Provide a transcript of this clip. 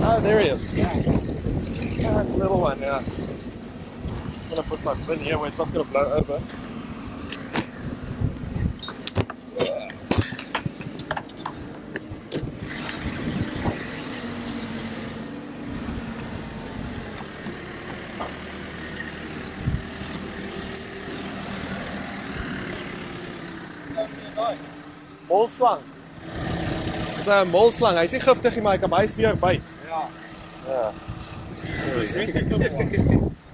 Oh, there he is. Yeah. Oh, it's a little one, yeah. I'm going to put my bin here where it's not going to blow over. Molslang. Dis 'n molslang. Hy's nie giftig nie, maar hy kan baie seer byt. Ja. Ja. Dis